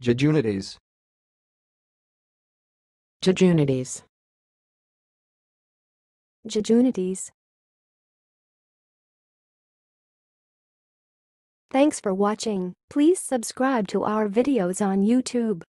jejunities, jejunities, jejunities. Thanks for watching. Please subscribe to our videos on YouTube.